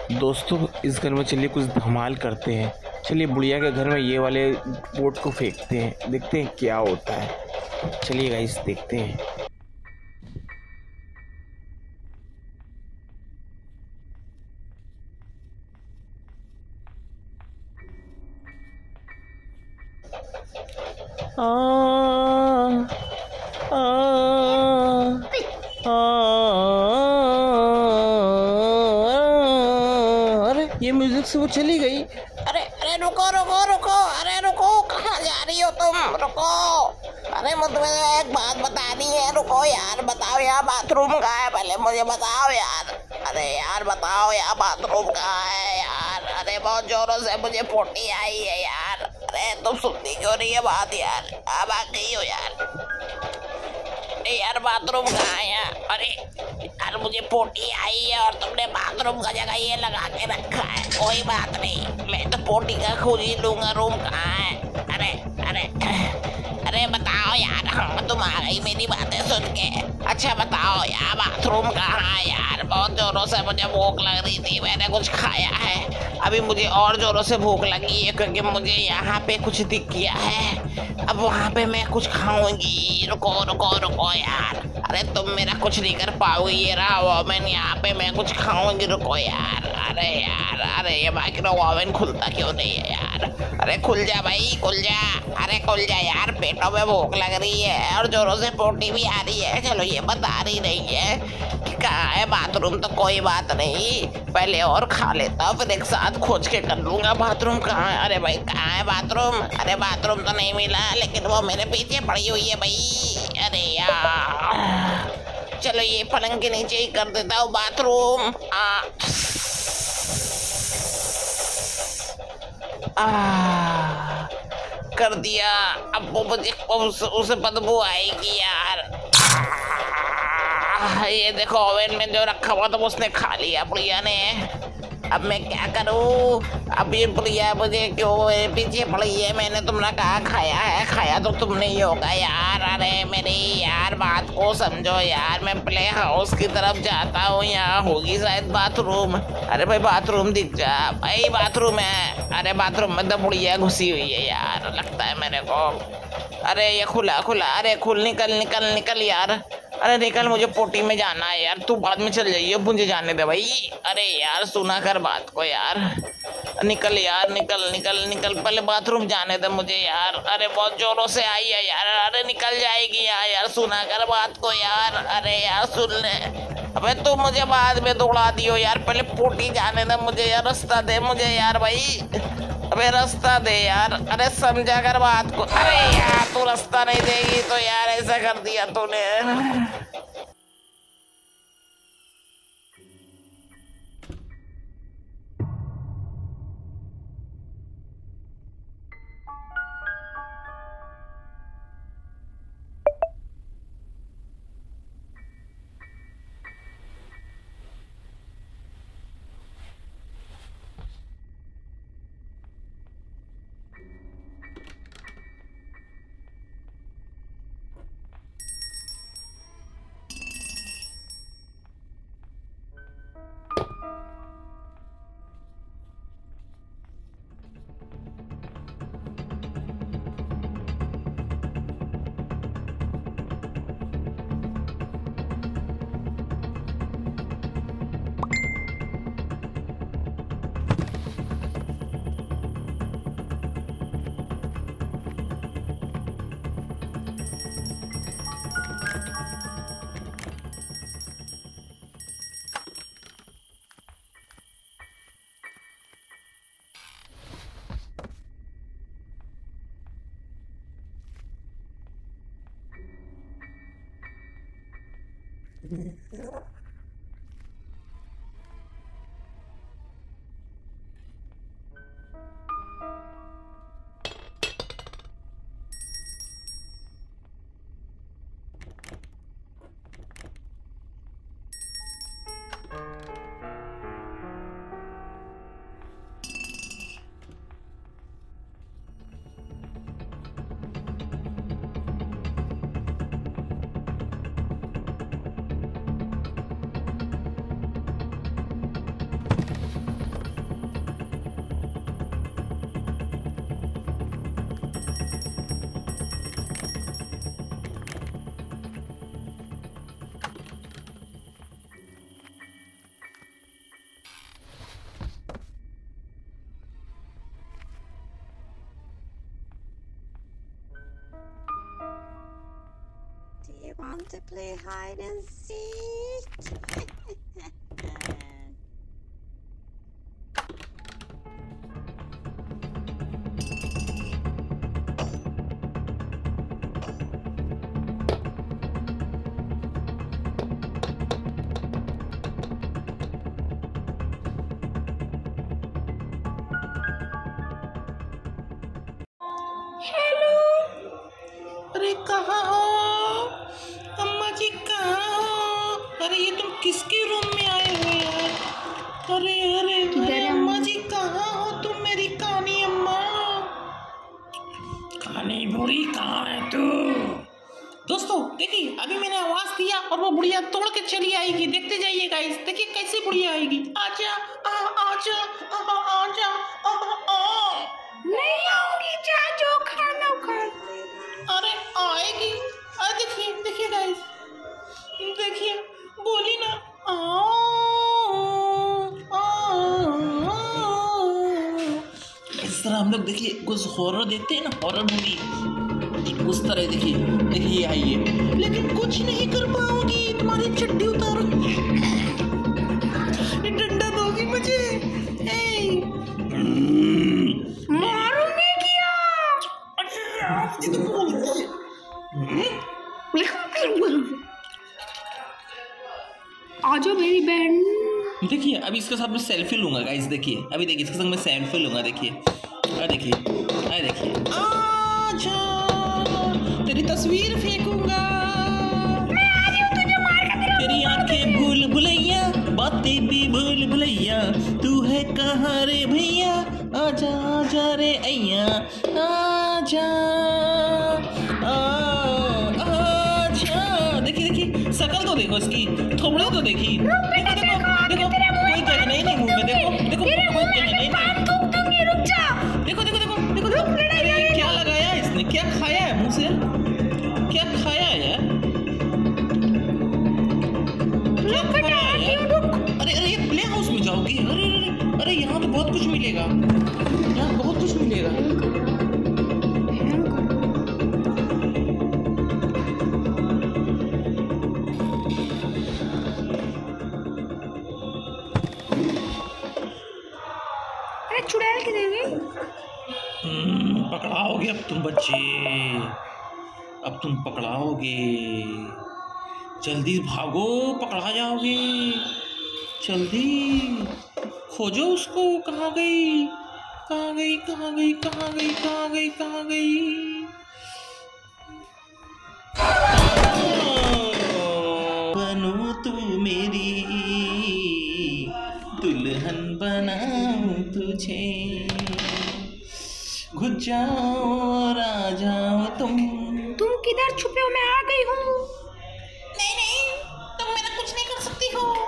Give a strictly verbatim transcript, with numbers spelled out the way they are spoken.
दोस्तों इस घर में चलिए कुछ धमाल करते हैं। चलिए बुढ़िया के घर में ये वाले बोर्ड को फेंकते हैं, देखते हैं क्या होता है। चलिए गाइस देखते हैं। आ, आ, आ, अरे ये म्यूजिक से वो चली गई। अरे अरे रुको रुको रुको, अरे रुको, कहाँ जा रही हो तुम? रुको, अरे मुझे तुम्हें एक बात बतानी है। रुको यार, बताओ यार बाथरूम कहाँ है, पहले मुझे बताओ यार। अरे यार बताओ यार बाथरूम कहाँ है यार। अरे बहुत जोरों से मुझे पोटी आई है यार। अरे तुम सुनती क्यों नहीं है बात यार? अब आ गई हो यार। अरे यार बाथरूम कहाँ है यार? अरे यार मुझे पोटी आई है और तुमने बाथरूम का जगह ये लगा के रखा है। कोई बात नहीं, मैं तो पोटी का खोज ही लूंगा। रूम कहाँ है? अरे अरे अरे बताओ यार। हाँ तुम आ गई मेरी बातें सुन के। अच्छा बताओ यार बाथरूम कहाँ है यार? बहुत जोरों से मुझे भूख लग रही थी, मैंने कुछ खाया है। अभी मुझे और जोरों से भूख लगी है क्योंकि मुझे यहाँ पे कुछ दिख गया है। अब वहाँ पे मैं कुछ खाऊंगी। रुको रुको रुको यार। अरे तुम मेरा कुछ नहीं कर पाओगे। ये रहा ओवन, यहाँ पे मैं कुछ खाऊंगी। रुको यार। अरे यार, अरे ये माइक्रो ओवन खुलता क्यों नहीं है यार? अरे खुल जा भाई, खुल जा। अरे खुल जा यार, पेटों में भूख लग रही है और जोरों से पोटी भी आ रही है। चलो ये बता रही नहीं है कि कहाँ है बाथरूम, तो कोई बात नहीं, पहले और खा लेता हूँ फिर एक साथ खोज के कर लूंगा बाथरूम कहाँ है। अरे भाई कहाँ है बाथरूम? अरे बाथरूम तो नहीं मिला, लेकिन वो मेरे पीछे पड़ी हुई है भाई। अरे यार चलो ये पलंग के नीचे ही कर देता हूँ बाथरूम। आ, आ, कर दिया। अब वो मुझे उस, उसे बदबू आएगी यार। आ, ये देखो ओवन में जो रखा हुआ था उसने खा लिया बुढ़िया ने। अब मैं क्या करूं? अब ये बुढ़िया मुझे क्यों मेरे पीछे पड़ी है? मैंने तुमने कहा खाया है, खाया तो तुमने ही होगा यार। अरे मेरी यार बात को समझो यार, मैं प्ले हाउस की तरफ जाता हूँ, यहाँ होगी शायद बाथरूम। अरे भाई बाथरूम दिख जा भाई, बाथरूम है। अरे बाथरूम में तो बुढ़िया घुसी हुई है यार, लगता है मेरे को। अरे ये खुला खुला, अरे खुल, निकल निकल निकल यार। अरे निकल, मुझे पोटी में जाना है यार, तू बाद में चल जाइए, मुझे जाने दे भाई। अरे यार सुना कर बात को यार, निकल यार, निकल निकल निकल, पहले बाथरूम जाने दे मुझे यार। अरे बहुत जोरों से आई है यार। अरे निकल जाएगी यार, यार सुना कर बात को यार। अरे यार सुन ले। अबे तू मुझे बाद में दौड़ा दियो यार, पहले पोटी जाने दे मुझे यार, रास्ता दे मुझे यार भाई। अबे रास्ता दे यार। अरे समझा कर बात को। अरे यार तू रास्ता नहीं देगी तो यार ऐसा कर दिया तूने। want to play hide and seek? अरे कहाँ हो अम्मा जी, कहाँ हो? अरे ये तुम किसके रूम में आए हो यार? अरे अरे अरे अम्मा जी, कहाँ हो तुम मेरी कानी अम्मा? कानी बूढ़ी कहाँ है तू? दोस्तों देखिए, अभी मैंने आवाज दिया और वो बुढ़िया तोड़ के चली आएगी। देखते जाइए गाइस, देखिए कैसे बुढ़िया आएगी। आजा आ आजा आ आजा आ आ नहीं आऊंगी, जा जो खाना खा। अरे आएगी। अरे देखिए देखिए गाइस, देखिए बोली ना। इस तरह हम लोग देखिए कुछ हॉरर देखते हैं ना, हॉरर मूवी, उस तरह देखिए देखिए आई है, लेकिन कुछ नहीं कर पाओगी। तुम्हारी चड्डी उतारो, ये डंडा दोगी मुझे। मारूंगी क्या? ये तो बोलती है। आजो मेरी बहन। देखिए अभी इसके साथ मैं सेल्फी लूंगा गाइस। देखिए अभी देखिए इसके साथ मैं सेल्फी लूंगा। देखिए अरे देखिए अरे देखिए, आजा तेरी तस्वीर फेंकूंगा। मैं आ रही हूँ तुझे मार के। तेरा तेरी आंखें भूल भुलैया, बातें भी भूल भुलैया, तू है कहाँ रे भैया? आजा आजा रे अय्या, आजा आजा। देखिए देखिए शकल तो देखो इसकी, थोबड़े तो देखी। देखो देखो देखो, कोई जगह नहीं नहीं मुंह में। देखो देखो कोई जगह नहीं। रुक जा। देखो देखो देखो देखो देखो, अरे क्या लगाया इसने? क्या खाया है मुंह से? क्या खाया है यार? क्या खाया है यार? अरे अरे ये प्ले हाउस में जाओगी? अरे अरे अरे यहाँ तो बहुत कुछ मिलेगा, यहाँ बहुत कुछ मिलेगा। अरे चुड़ैल की देवी। पकड़ाओगे अब तुम बच्चे, अब तुम पकड़ाओगे। जल्दी भागो, पकड़ा जाओगे। जल्दी खोजो उसको, कहाँ गई कहाँ गई कहाँ गई कहाँ गई कहाँ गई कहाँ गई? बनो तू मेरी दुल्हन, बनाऊं तुझे, घुस जाओ और आ जाओ तुम। तुम किधर छुपे हो? मैं आ गई हूँ। नहीं नहीं, तुम मेरा कुछ नहीं कर सकती हो।